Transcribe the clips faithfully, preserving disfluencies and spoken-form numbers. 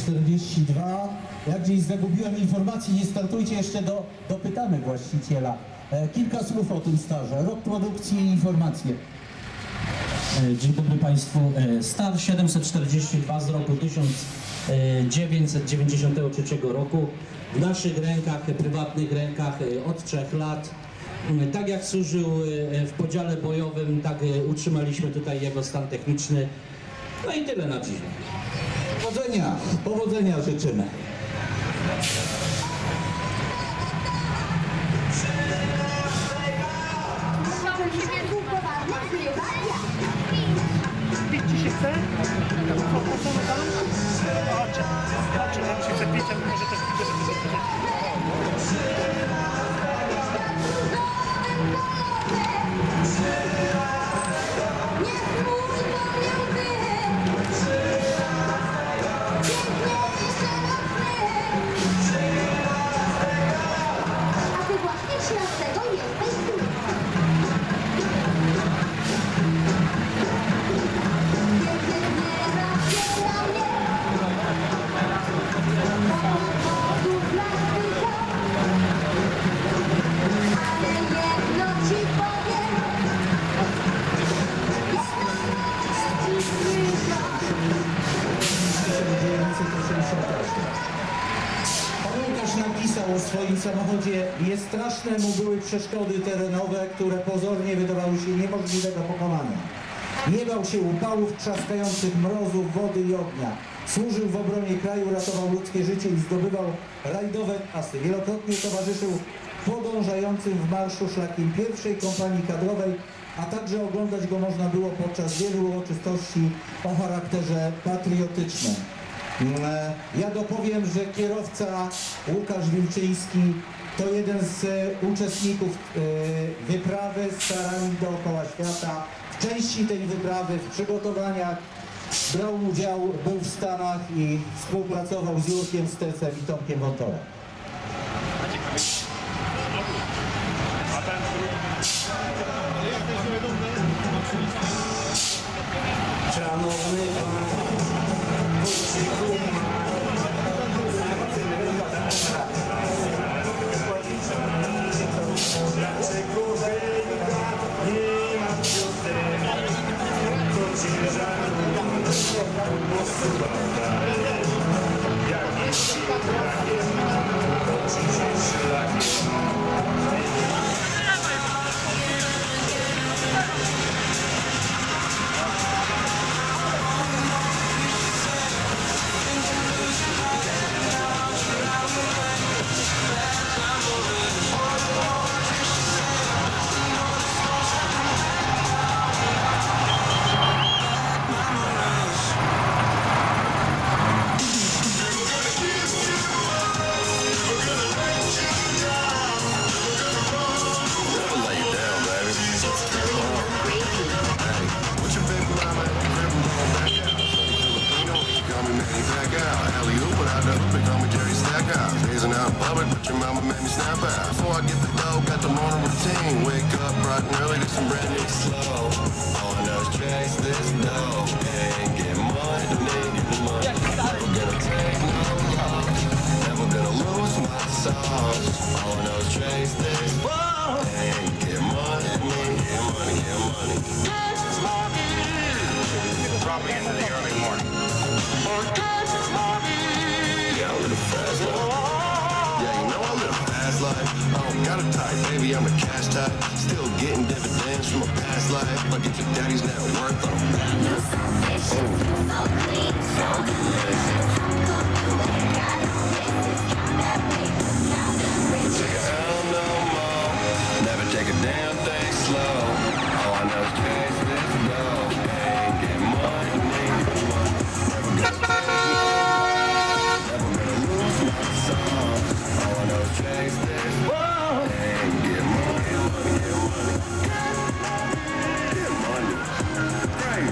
czterdzieści dwa. Jak gdzieś zagubiłem informacji, nie startujcie jeszcze, do, dopytamy właściciela. E, kilka słów o tym starze. Rok produkcji i informacje. Dzień dobry Państwu. Star siedemset czterdzieści dwa z roku tysiąc dziewięćset dziewięćdziesiątego trzeciego roku. W naszych rękach, prywatnych rękach od trzech lat. Tak jak służył w podziale bojowym, tak utrzymaliśmy tutaj jego stan techniczny. No i tyle na dziś. Powodzenia, powodzenia życzymy. Pić ci się chce? Po, po co my tam? Chodźcie, chodźcie, nam się chce pić, a może też pić, żeby sobie a ty właśnie ślad tego jesteś tu. Pamiętasz, napisał o swoim samochodzie: jest straszne mu były przeszkody terenowe, które pozornie wydawały się niemożliwe do pokonania. Nie bał się upałów, trzaskających mrozów, wody i ognia. Służył w obronie kraju, ratował ludzkie życie i zdobywał rajdowe asy. Wielokrotnie towarzyszył podążającym w marszu szlakiem pierwszej kompanii kadrowej, a także oglądać go można było podczas wielu uroczystości o charakterze patriotycznym. Ja dopowiem, że kierowca Łukasz Wilczyński to jeden z uczestników wyprawy Starami dookoła świata. W części tej wyprawy, w przygotowaniach brał udział, był w Stanach i współpracował z Jurkiem Stecem i Tomkiem Wątorem. Szanowny Pan, Wójciku, dlaczego hejka nie ma piosenek, to ciężarów, posuwata, jak jest szlakiem, to ci się szlakiem. But your mama made me snap out. Before I get the dough, got the morning routine. Wake up bright and early, do some brand new slow. All I know is chase this dough and get money to need the money. Never gonna take no loss, never gonna lose my sauce. All I know is chase this dough and get money to me. Get money, get money. probably into the early morning. Yeah, I live a fast life. Yeah, you know I live a fast life. I don't got a type, baby, I'm a cash type. Still getting dividends from a past life. I get your daddy's net worth on them. You're so vicious, you're so clean, so delicious. How come you ain't got no business? Count that paper, now the riches. Take a L no more. Never take a damn thing slow. All I know is chase this dough. Ain't get money, need money. Never gonna lose my soul. All I know is chase this dough. Ain't get money, money, get money. Get money. Great.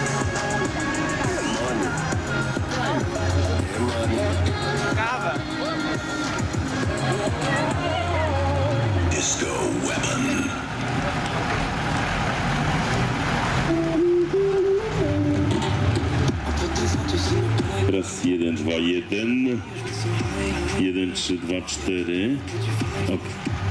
Kawa. dwa, jeden, jeden, trzy, dwa, cztery. Ok.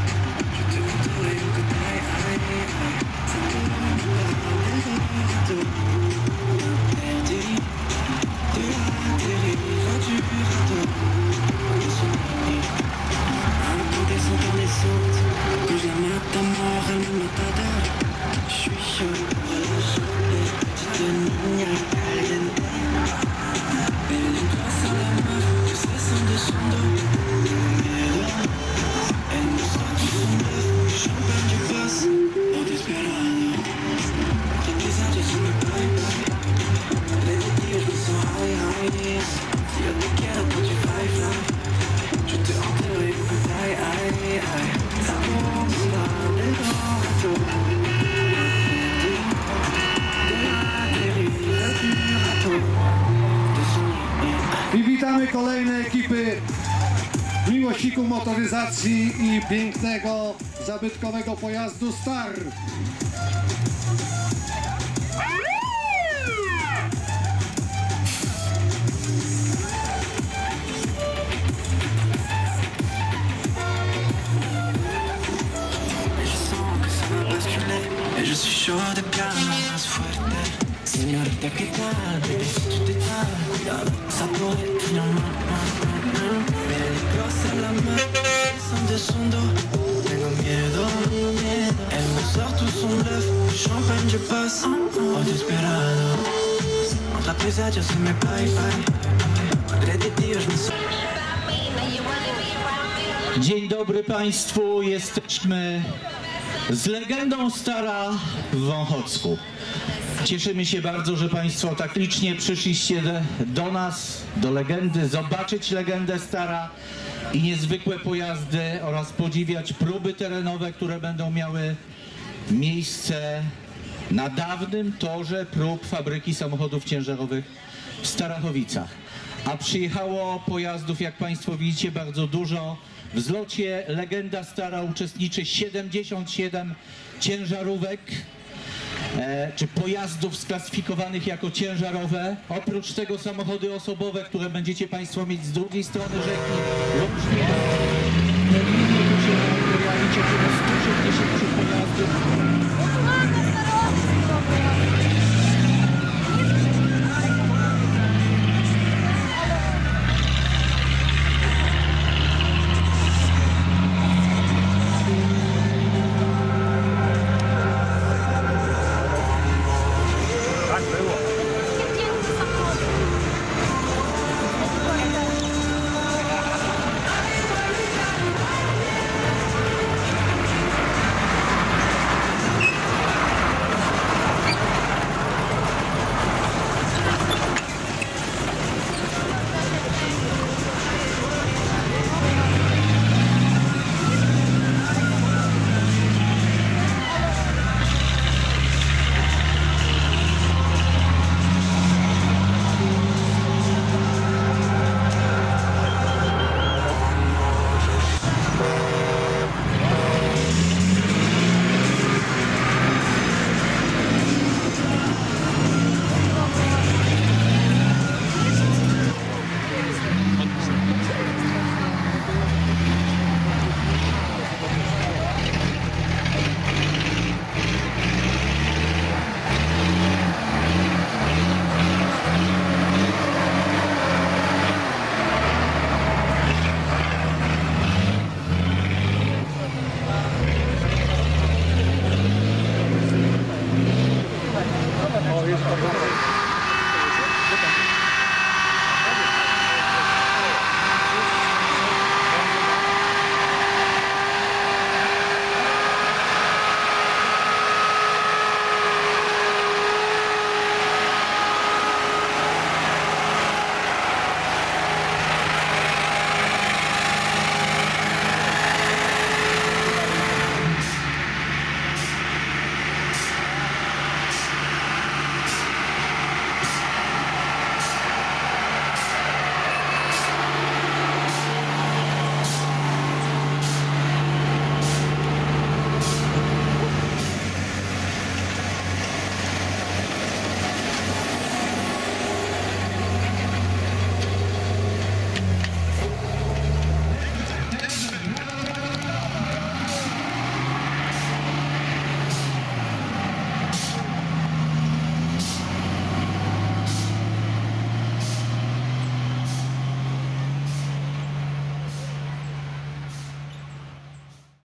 I witamy kolejne ekipy miłośników motoryzacji i pięknego, zabytkowego pojazdu Star. Et je suis chaud de ganas fuerte. Señorita, ¿qué tal? Baby, si tu te das, cuidado, ça pourrait finir mal, mal, mal, mal. Mira el cross en la main, descend de son dos. Tengo miedo, miedo. Elle me sort tout son bluff, du champagne je passe. Oh, desesperado. Entre presagio se me bye, bye. Malgré tes tirs, je me sens. Dzień dobry Państwu, jesteśmy z legendą Stara w Wąchocku. Cieszymy się bardzo, że Państwo tak licznie przyszliście do nas, do legendy, zobaczyć legendę Stara i niezwykłe pojazdy oraz podziwiać próby terenowe, które będą miały miejsce na dawnym torze prób fabryki samochodów ciężarowych w Starachowicach. A przyjechało pojazdów, jak Państwo widzicie, bardzo dużo. W zlocie Legenda Stara uczestniczy siedemdziesiąt siedem ciężarówek, e, czy pojazdów sklasyfikowanych jako ciężarowe. Oprócz tego samochody osobowe, które będziecie Państwo mieć z drugiej strony rzeki. Łącznie powinno się pojawić około stu sześćdziesięciu pojazdów.